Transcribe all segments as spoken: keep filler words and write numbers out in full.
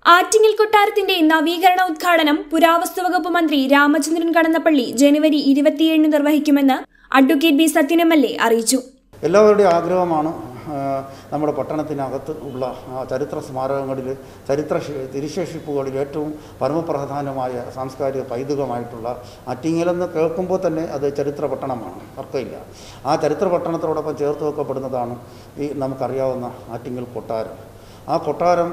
ആറ്റിങ്ങൽ കൊട്ടാരത്തിന്റെ നവീകരണ ഉദ്ഘാടനം പുരാവസ്തു വകുപ്പ് മന്ത്രി രാമചന്ദ്രൻ കടന്നപ്പള്ളി ജനുവരി ഇരുപത്തിയേഴിന് നിർവഹിക്കുമെന്ന് advocate B Sathyan M L A അറിയിച്ചു. എല്ലാവരുടെയും ആഗ്രഹമാണ് നമ്മുടെ പട്ടണത്തിനകത്ത് ഉള്ള ചരിത്ര സ്മാരകങ്ങളിൽ, ചരിത്ര തിരുശേഷിപ്പുകളിൽ ഏറ്റവും പരമപ്രധാനമായ സാംസ്കാരിക പൈതൃകമായിട്ടുള്ള ആറ്റിങ്ങലെന്ന് കേൾക്കുമ്പോൾ തന്നെ അത് ചരിത്ര പട്ടണമാണ്, തർക്കമില്ല. ആ ചരിത്ര പട്ടണത്തോടൊപ്പം ചേർത്ത് വെക്കപ്പെടുന്നതാണ് ഈ നമുക്കറിയാവുന്ന ആറ്റിങ്ങൽ കൊട്ടാരം. ആ കൊട്ടാരം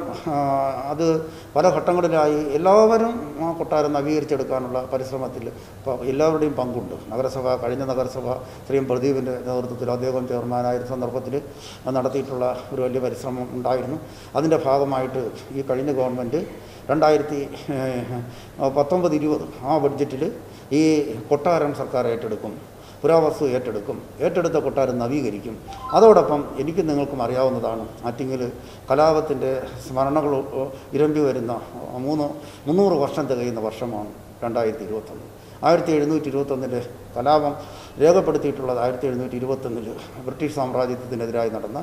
അത് പല ഘട്ടങ്ങളിലായി എല്ലാവരും ആ കൊട്ടാരം നവീകരിച്ചെടുക്കാനുള്ള പരിശ്രമത്തിൽ എല്ലാവരുടെയും പങ്കുണ്ട്. നഗരസഭ, കഴിഞ്ഞ നഗരസഭ ശ്രീ പ്രദീപിൻ്റെ നേതൃത്വത്തിൽ അദ്ദേഹം ചെയർമാനായ സന്ദർഭത്തിൽ നടത്തിയിട്ടുള്ള ഒരു വലിയ പരിശ്രമം ഉണ്ടായിരുന്നു. അതിൻ്റെ ഭാഗമായിട്ട് ഈ കഴിഞ്ഞ ഗവൺമെൻറ് രണ്ടായിരത്തി പത്തൊമ്പത് ഇരുപത് ആ ബഡ്ജറ്റിൽ ഈ കൊട്ടാരം സർക്കാർ ഏറ്റെടുക്കും, പുരാവസ്തു ഏറ്റെടുക്കും, ഏറ്റെടുത്ത കൊട്ടാരം നവീകരിക്കും. അതോടൊപ്പം എനിക്ക് നിങ്ങൾക്കും അറിയാവുന്നതാണ്, ആറ്റിങ്ങൽ കലാപത്തിൻ്റെ സ്മരണകൾ ഇരമ്പി വരുന്ന മൂന്ന് മുന്നൂറ് വർഷം തികയുന്ന വർഷമാണ് രണ്ടായിരത്തി ഇരുപത്തൊന്ന്. ആയിരത്തി എഴുന്നൂറ്റി ഇരുപത്തൊന്നിലെ കലാപം രേഖപ്പെടുത്തിയിട്ടുള്ളത് ആയിരത്തി എഴുന്നൂറ്റി ഇരുപത്തൊന്നിൽ ബ്രിട്ടീഷ് സാമ്രാജ്യത്തിനെതിരായി നടന്ന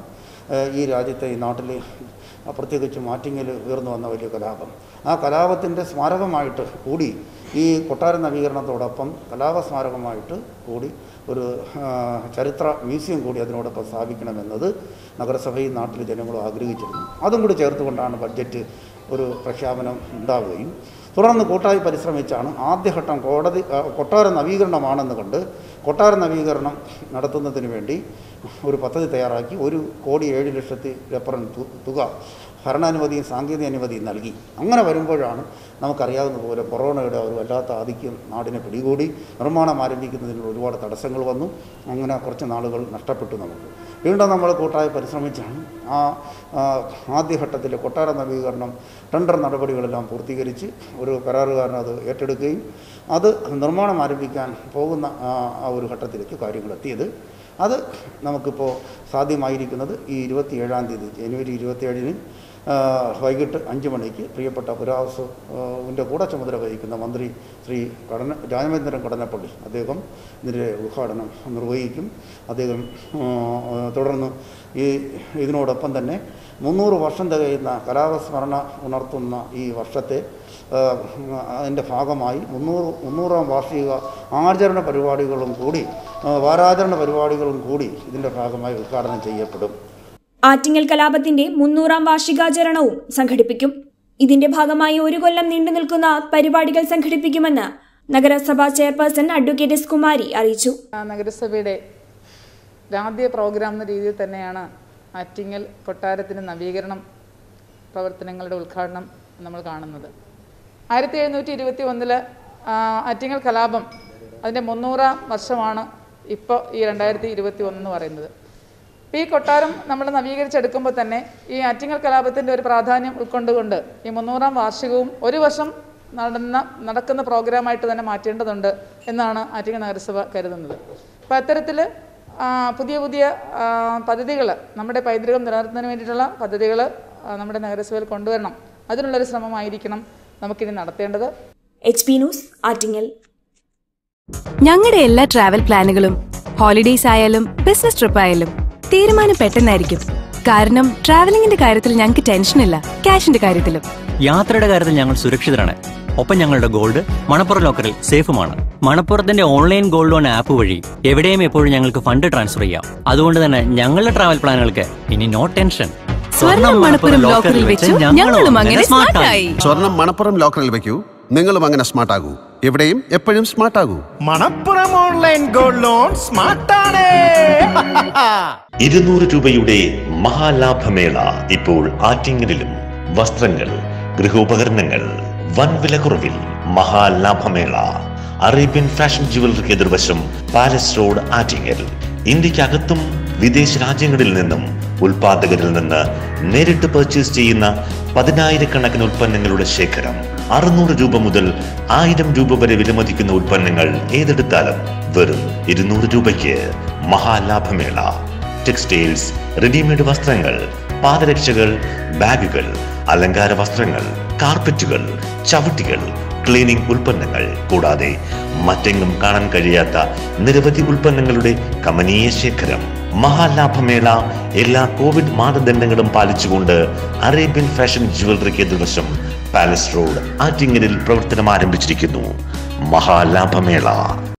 ഈ രാജ്യത്തെ, ഈ നാട്ടിൽ പ്രത്യേകിച്ചും ആറ്റിങ്ങൽ ഉയർന്നു വന്ന വലിയ കലാപം. ആ കലാപത്തിൻ്റെ സ്മാരകമായിട്ട് കൂടി ഈ കൊട്ടാര നവീകരണത്തോടൊപ്പം കലാപ സ്മാരകമായിട്ട് കൂടി ഒരു ചരിത്ര മ്യൂസിയം കൂടി അതിനോടൊപ്പം സ്ഥാപിക്കണമെന്നത് നഗരസഭയും നാട്ടിലെ ജനങ്ങളും ആഗ്രഹിച്ചിരുന്നു. അതും കൂടി ചേർത്തുകൊണ്ടാണ് ബഡ്ജറ്റ് ഒരു പ്രഖ്യാപനം ഉണ്ടാവുകയും തുടർന്ന് കൂട്ടായി പരിശ്രമിച്ചാണ് ആദ്യഘട്ടം കോടതി കൊട്ടാര നവീകരണമാണെന്ന് കണ്ട് കൊട്ടാര നവീകരണം നടത്തുന്നതിന് വേണ്ടി ഒരു പദ്ധതി തയ്യാറാക്കി ഒരു കോടി ഏഴ് ലക്ഷത്തി അപ്പുറം തുക ഭരണാനുമതിയും സാങ്കേതിക അനുമതിയും നൽകി. അങ്ങനെ വരുമ്പോഴാണ് നമുക്കറിയാവുന്ന പോലെ കൊറോണയുടെ ഒരു വല്ലാത്ത ആധിക്യം നാടിനെ പിടികൂടി. നിർമ്മാണം ആരംഭിക്കുന്നതിന് ഒരുപാട് തടസ്സങ്ങൾ വന്നു. അങ്ങനെ കുറച്ച് നാളുകൾ നഷ്ടപ്പെട്ടു നമുക്ക്. വീണ്ടും നമ്മൾ കൂട്ടായി പരിശ്രമിച്ചാണ് ആ ആദ്യഘട്ടത്തിലെ കൊട്ടാര നവീകരണം ടെൻഡർ നടപടികളെല്ലാം പൂർത്തീകരിച്ച് ഒരു കരാറുകാരൻ അത് ഏറ്റെടുക്കുകയും അത് നിർമ്മാണം ആരംഭിക്കാൻ പോകുന്ന ആ ഒരു ഘട്ടത്തിലേക്ക് കാര്യങ്ങൾ എത്തിയത്. അത് നമുക്കിപ്പോൾ സാധ്യമായിരിക്കുന്നത് ഈ ഇരുപത്തി ഏഴാം തീയതി ജനുവരി ഇരുപത്തിയേഴിന് വൈകിട്ട് അഞ്ച് മണിക്ക് പ്രിയപ്പെട്ട പുരാവസ്തുവിൻ്റെ കൂടെ ചുമതല വഹിക്കുന്ന മന്ത്രി ശ്രീ കടന രാമചന്ദ്രൻ കടന്നപ്പള്ളി അദ്ദേഹം ഇതിൻ്റെ ഉദ്ഘാടനം നിർവഹിക്കും. അദ്ദേഹം തുടർന്ന് ഈ ഇതിനോടൊപ്പം തന്നെ മുന്നൂറ് വർഷം തികയുന്ന കലാപസ്മരണ ഉണർത്തുന്ന ഈ വർഷത്തെ അതിൻ്റെ ഭാഗമായി മുന്നൂറ് മുന്നൂറാം വാർഷിക ആചരണ പരിപാടികളും കൂടി വാരാചരണ പരിപാടികളും കൂടി ഇതിൻ്റെ ഭാഗമായി ഉദ്ഘാടനം ചെയ്യപ്പെടും. ആറ്റിങ്ങൽ കലാപത്തിന്റെ മുന്നൂറാം വാർഷികാചരണവും സംഘടിപ്പിക്കും. ഇതിന്റെ ഭാഗമായി ഒരു കൊല്ലം നീണ്ടു നിൽക്കുന്ന പരിപാടികൾ സംഘടിപ്പിക്കുമെന്ന് നഗരസഭാ ചെയർപേഴ്സൺ അഡ്വക്കേറ്റ് എസ് കുമാരി അറിയിച്ചു. നഗരസഭയുടെ ആദ്യ പ്രോഗ്രാം എന്ന രീതിയിൽ തന്നെയാണ് ആറ്റിങ്ങൽ കൊട്ടാരത്തിന് നവീകരണം പ്രവർത്തനങ്ങളുടെ ഉദ്ഘാടനം നമ്മൾ കാണുന്നത്. ആയിരത്തി എഴുന്നൂറ്റി ഇരുപത്തി ഒന്നില് ആറ്റിങ്ങൽ കലാപം അതിൻ്റെ മുന്നൂറാം വർഷമാണ് ഇപ്പോൾ ഈ രണ്ടായിരത്തി ഇരുപത്തി ഒന്നെന്ന് പറയുന്നത്. ഈ കൊട്ടാരം നമ്മൾ നവീകരിച്ചെടുക്കുമ്പോൾ തന്നെ ഈ ആറ്റിങ്ങൽ കലാപത്തിൻ്റെ ഒരു പ്രാധാന്യം ഉൾക്കൊണ്ടുകൊണ്ട് ഈ മുന്നൂറാം വാർഷികവും ഒരു വർഷം നടന്ന നടക്കുന്ന പ്രോഗ്രാമായിട്ട് തന്നെ മാറ്റേണ്ടതുണ്ട് എന്നാണ് ആറ്റിങ്ങൽ നഗരസഭ കരുതുന്നത്. അപ്പോൾ അത്തരത്തിൽ പുതിയ പുതിയ പദ്ധതികൾ, നമ്മുടെ പൈതൃകം നിലനിർത്തുന്നതിന് വേണ്ടിയിട്ടുള്ള പദ്ധതികൾ നമ്മുടെ നഗരസഭയിൽ കൊണ്ടുവരണം. അതിനുള്ളൊരു ശ്രമമായിരിക്കണം നമുക്കിനി നടത്തേണ്ടത്. H P news, Attingal. ഞങ്ങളുടെ എല്ലാ ട്രാവൽ പ്ലാനുകളും ഹോളിഡേയ്സ് ആയാലും ബിസിനസ് ട്രിപ്പ് ആയാലും തീരുമാനം പെട്ടെന്നായിരിക്കും. കാരണം ട്രാവലിംഗിന്റെ കാര്യത്തിൽ ഞങ്ങൾക്ക് ടെൻഷനില്ല, ക്യാഷിന്റെ കാര്യത്തിലും. യാത്രയുടെ കാര്യത്തിൽ ഞങ്ങൾ സുരക്ഷിതരാണ്. ഒപ്പം ഞങ്ങളുടെ ഗോൾഡ് മണപ്പുറം ലോക്കറിൽ സേഫുമാണ്. മണപ്പുറത്തിന്റെ ഓൺലൈൻ ഗോൾഡ് ലോൺ ആപ്പ് വഴി എവിടെയും എപ്പോഴും ഞങ്ങൾക്ക് ഫണ്ട് ട്രാൻസ്ഫർ ചെയ്യാം. അതുകൊണ്ട് തന്നെ ഞങ്ങളുടെ ട്രാവൽ പ്ലാനുകൾക്ക് ഇനി നോ ടെൻഷൻ. സ്വർണം മണപ്പുറം ലോക്കറിൽ വെച്ചു ഞങ്ങളും അങ്ങനെ സ്മാർട്ടായി. സ്വർണം മണപ്പുറം ലോക്കറിൽ വെക്കൂ, നിങ്ങളും അങ്ങനെ സ്മാർട്ട് ആകൂ. എവിടെയും എപ്പോഴും സ്മാർട്ട് ആകൂ. മണപ്പുറം ഓൺലൈൻ ഗോൾഡ് ലോൺ സ്മാർട്ടാണ്. ഇരുന്നൂറ് രൂപയുടെ മഹാലാഭമേള ഇപ്പോൾ ആറ്റിങ്ങലിലും. വസ്ത്രങ്ങൾ, ഗൃഹോപകരണങ്ങൾ വൻ വിലക്കുറവിൽ. മഹാലാഭമേള അറേബ്യൻ ഫാഷൻ ജുവലറിക്ക് എതിർവശം പാലസ് റോഡ്, ആറ്റിങ്ങൽ. ഇന്ത്യക്കകത്തും വിദേശ രാജ്യങ്ങളിൽ നിന്നും ഉൽപാദകരിൽ നിന്ന് നേരിട്ട് പർച്ചേസ് ചെയ്യുന്ന പതിനായിരക്കണക്കിന് ഉൽപ്പന്നങ്ങളുടെ ശേഖരം. അറുന്നൂറ് രൂപ മുതൽ ആയിരം രൂപ വരെ വിലമതിക്കുന്ന ഉൽപ്പന്നങ്ങൾ ഏതെടുത്താലും വെറും ഇരുന്നൂറ് രൂപയ്ക്ക്. മഹാലാഭമേള. ടെക്സ്റ്റൈൽസ്, റെഡിമെയ്ഡ് വസ്ത്രങ്ങൾ, പാദരക്ഷകൾ, ബാഗുകൾ, അലങ്കാര വസ്ത്രങ്ങൾ, കാർപ്പറ്റുകൾ, ചവിട്ടികൾ, ക്ലീനിംഗ് ഉൽപ്പന്നങ്ങൾ കൂടാതെ മറ്റെങ്ങും കാണാൻ കഴിയാത്ത നിരവധി ഉൽപ്പന്നങ്ങളുടെ കമനീയ ശേഖരം. മഹാലാഭമേള എല്ലാ കോവിഡ് മാനദണ്ഡങ്ങളും പാലിച്ചുകൊണ്ട് അറേബ്യൻ ഫാഷൻ ജുവലറിക്ക് എതിർവശം പാലസ് റോഡ് ആറ്റിങ്ങലിൽ പ്രവർത്തനം ആരംഭിച്ചിരിക്കുന്നു. മഹാലാഭമേള.